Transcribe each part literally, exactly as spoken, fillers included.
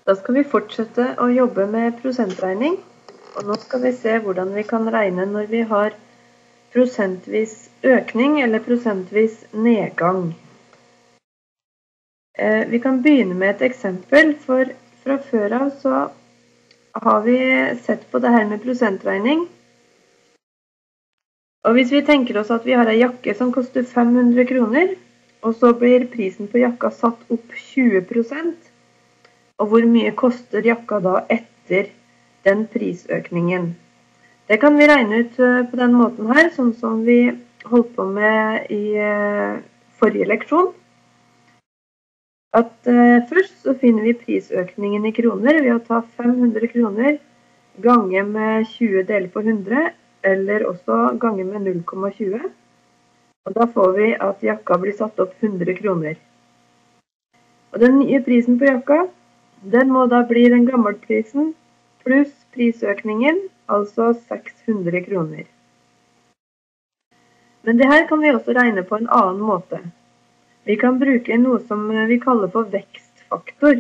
Da skal vi fortsette å jobbe med prosentregning, og nå skal vi se hvordan vi kan regne når vi har prosentvis økning eller prosentvis nedgang. Eh, vi kan begynne med et eksempel, for fra før av så har vi sett på det her med prosentregning. Og hvis vi tenker oss at vi har en jakke som koster fem hundre kroner, og så blir prisen på jakka satt opp tjue prosent, og hvor mye koster jakka da etter den prisøkningen? Det kan vi regne ut på den måten her, sånn som vi holdt på med i forrige leksjon. At uh, først så finner vi prisøkningen i kroner ved å ta fem hundre kroner gange med tjue deler på hundre, eller også gange med null komma tjue. Og da får vi at jakka blir satt opp hundre kroner. Og den nye prisen på jakka, den må da bli den gamle prisen pluss prisøkningen, altså seks hundre kroner. Men det her kan vi også regne på en annen måte. Vi kan bruke noe som vi kaller for vekstfaktor.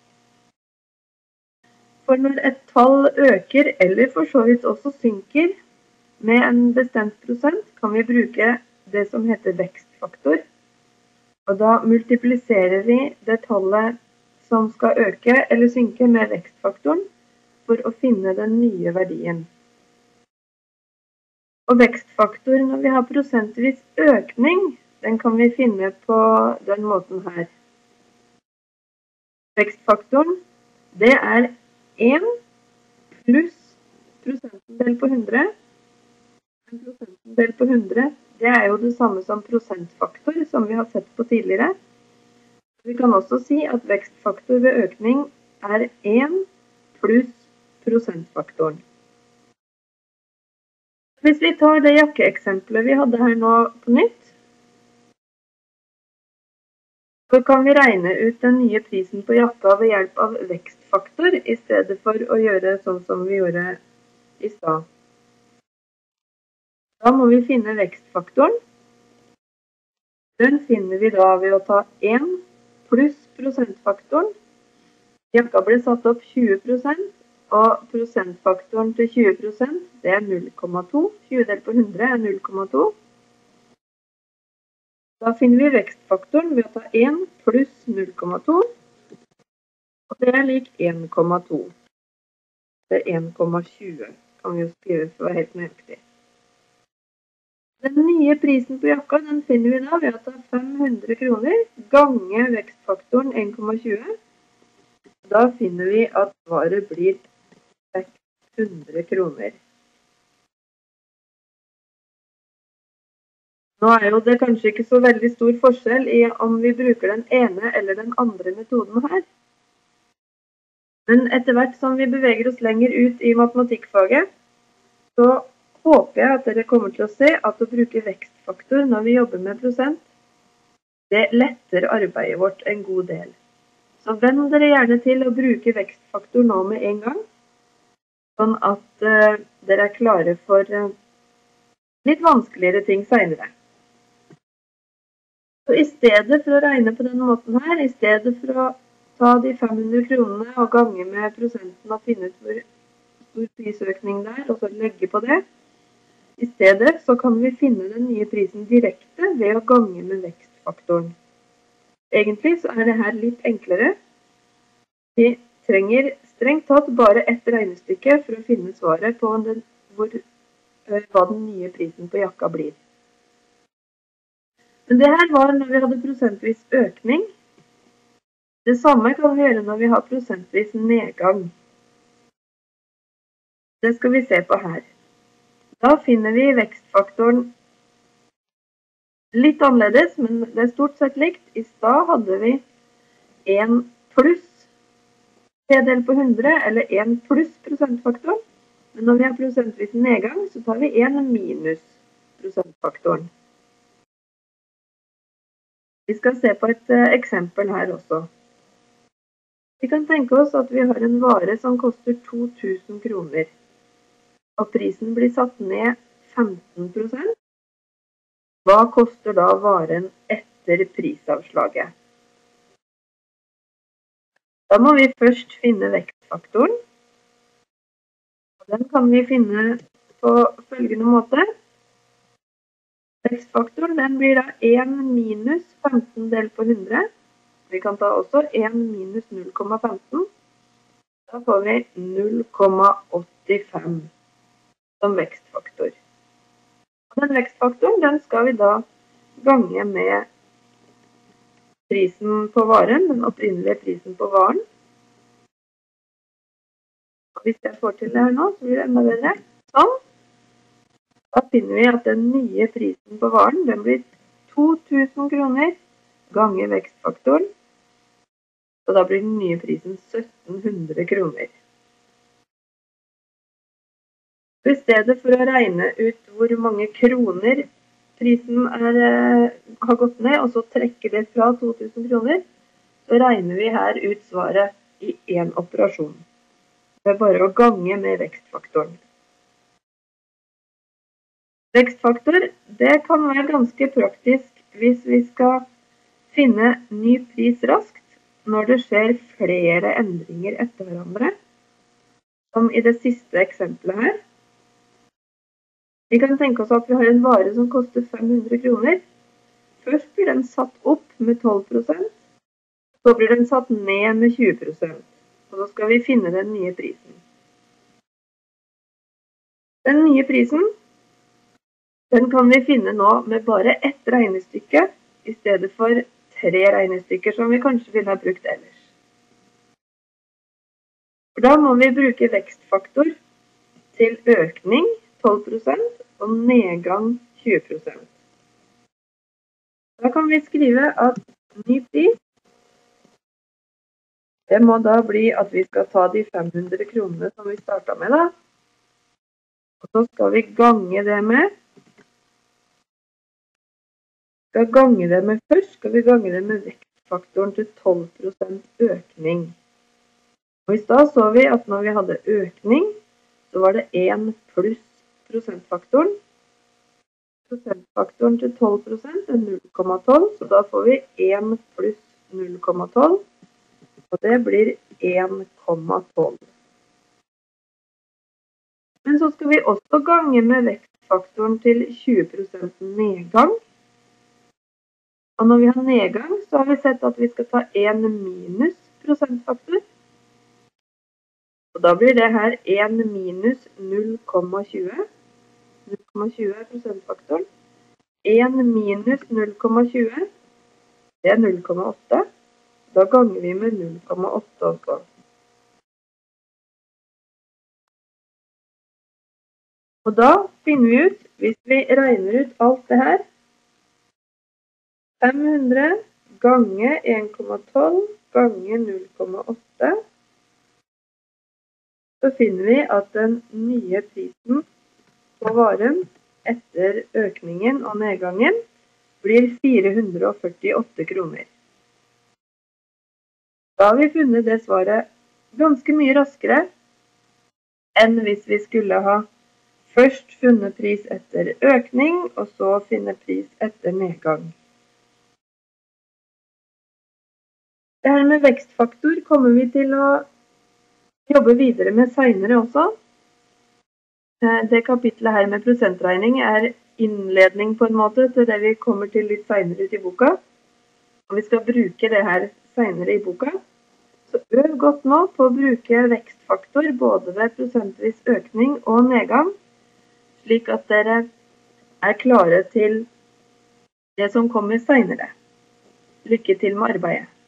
For når et tall øker, eller for så vidt også synker, med en bestemt prosent, kan vi bruke det som heter vekstfaktor. Og da multipliserer vi det tallet som skal øke eller synke med vekstfaktoren, for å finne den nye verdien. Og vekstfaktor når vi har prosentvis økning, den kan vi finne på den måten her. Vekstfaktoren, det er en pluss prosentdel på hundre. En prosentdel på hundre, det er jo det samme som prosentfaktor, som vi har sett på tidligere. Vi kan også si at vekstfaktor ved økning er en pluss prosentfaktoren. Hvis vi tar det jakkeeksempelet vi hadde her nå på nytt, så kan vi regne ut den nye prisen på jakka ved hjelp av vekstfaktor, i stedet for å gjøre sånn som vi gjorde i stad. Da må vi finne vekstfaktoren. Den finner vi da ved å ta en pluss prosentfaktoren. Jakka ble satt opp tjue prosent, og prosentfaktoren til tjue prosent, det er null komma to. tjue delt på hundre er null komma to. Da finner vi vekstfaktoren ved å ta en pluss null komma to, og det er lik en komma to. Det er en komma tjue, kan vi jo skrive for å være helt nøyaktig. Den nye prisen på jakka, den finner vi da ved å ta fem hundre kroner gange vekstfaktoren en komma tjue. Da finner vi at svaret blir seks hundre kroner. Nå er jo det kanskje ikke så veldig stor forskjell i om vi bruker den ene eller den andre metoden her. Men etter hvert som vi beveger oss lenger ut i matematikkfaget, så håper jeg at dere kommer til å se at å bruke vekstfaktor når vi jobber med prosent, det letter arbeidet vårt en god del. Så venn dere gjerne til å bruke vekstfaktor nå med en gang, sånn at uh, dere er klare for uh, litt vanskeligere ting senere. Så i stedet for å regne på den måten her, i stedet for å ta de fem hundre kronene og gange med prosenten og finne ut hvor stor prisøkning det er, og så legge på det, i stedet så kan vi finne den nye prisen direkte ved å gange med vekstfaktoren. Egentlig så er det her litt enklere. Vi trenger strengt tatt bare ett regnestykke for å finne svaret på den, hvor, hva den nye prisen på jakka blir. Men det her var når vi hadde prosentvis økning. Det samme kan vi gjøre når vi har prosentvis nedgang. Det skal vi se på her. Da finner vi vekstfaktoren litt annerledes, men det er stort sett likt. I stad hadde vi en pluss tre del på hundre, eller en pluss prosentfaktoren. Men når vi har prosentvis nedgang, så tar vi en minus prosentfaktoren. Vi skal se på et uh, eksempel her også. Vi kan tenke oss at vi har en vare som koster to tusen kroner. Og prisen blir satt ned femten prosent. Hva koster da varen etter prisavslaget? Da må vi først finne vekstfaktoren. Den kan vi finne på følgende måte. Vekstfaktoren den blir da en minus femten delt på hundre. Vi kan ta også en minus null komma femten. Da får vi null komma åttifem som vekstfaktor. Den vekstfaktoren den skal vi da gange med prisen på varen, den opprinnelige prisen på varen. Og hvis jeg får til det her nå, så blir det enda bedre. Sånn. Da finner vi at den nye prisen på varen, den blir to tusen kroner ganger vekstfaktoren. Og da blir den nye prisen sytten hundre kroner. I stedet for å regne ut hvor mange kroner prisen er, har gått ned, og så trekker det fra to tusen kroner, så regner vi her ut svaret i en operasjon. Det er bare å gange med vekstfaktoren. Vekstfaktor, det kan være ganske praktisk hvis vi skal finne ny pris raskt når det skjer flere endringer etter hverandre, som i det siste eksempelet her. Vi kan tenke oss at vi har en vare som koster fem hundre kroner. Først blir den satt opp med tolv prosent, så blir den satt ned med tjue prosent, og så skal vi finne den nye prisen. Den nye prisen, den kan vi finne nå med bare ett regnestykke, i stedet for tre regnestykker som vi kanskje ville ha brukt ellers. For da må vi bruke vekstfaktor til økning tolv prosent og nedgang tjue prosent. Da kan vi skrive at ny pris, det må da bli at vi skal ta de fem hundre kronene som vi startet med da. Og så skal vi gange det med, skal gange det med først, skal vi gange det med vekstfaktoren til tolv prosent økning. Og i sted så vi at når vi hadde økning, så var det en pluss prosentfaktoren. Prosentfaktoren til tolv prosent er null komma tolv, så da får vi en pluss null komma tolv, og det blir en komma tolv. Men så skal vi også gange med vekstfaktoren til tjue prosent nedgang. Og når vi har nedgang, så har vi sett at vi skal ta en minus prosentfaktor. Og da blir det her en minus null komma tjue. null komma tjue er prosentfaktoren. en minus null komma tjue, det er null komma åtte. Da ganger vi med null komma åtte også. Og da finner vi ut, hvis vi regner ut alt det her, fem hundre ganger en komma tolv ganger null komma åtte, så finner vi at den nye prisen på varen etter økningen og nedgangen blir fire hundre førtiåtte kroner. Da har vi funnet det svaret ganske mye raskere enn hvis vi skulle ha først funnet pris etter økning, og så finne pris etter nedgang. Det her med vekstfaktor kommer vi til å jobbe videre med senere også. Det kapitlet her med prosentregning er innledning på en måte til det vi kommer til litt senere ut i boka. Og vi skal bruke det her senere i boka. Så øv godt nå på å bruke vekstfaktor både ved prosentvis økning og nedgang, slik at dere er klare til det som kommer senere. Lykke til med arbeidet.